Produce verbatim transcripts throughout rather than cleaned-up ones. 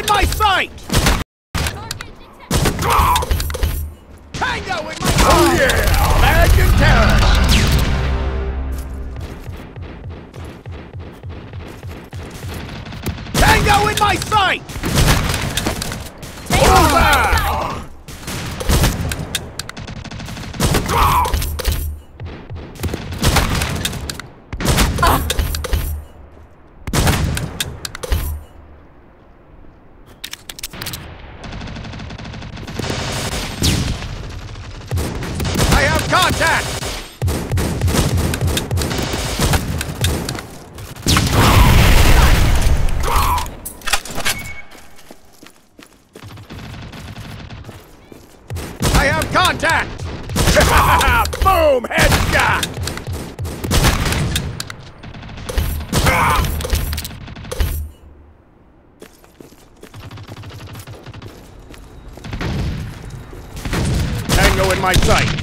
in my sight! Tango in my sight! Oh yeah! American terrorist! Tango in my sight! Over! I have contact! I have contact! Boom! Headshot! Tango in my sight!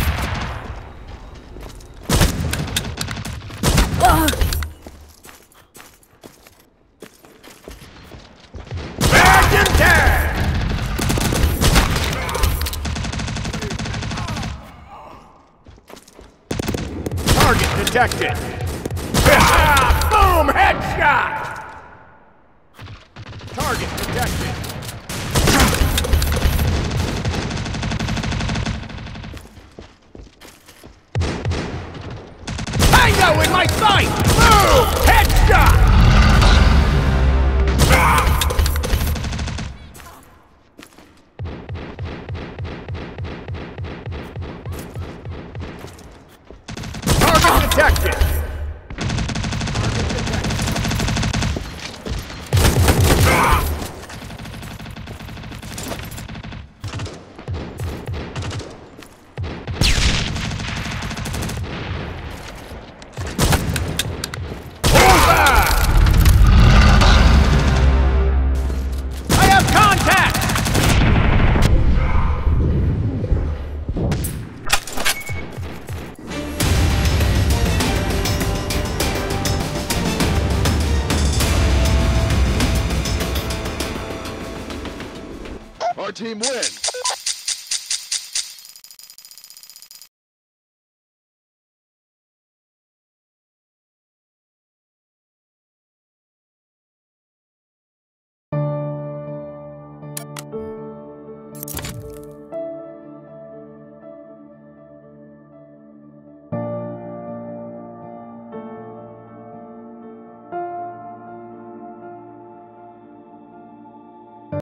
Back in tag! Target detected! Boom! Headshot! Target detected! Tango in my sight! Boom! Headshot! Target detected! I have contact! Our team wins!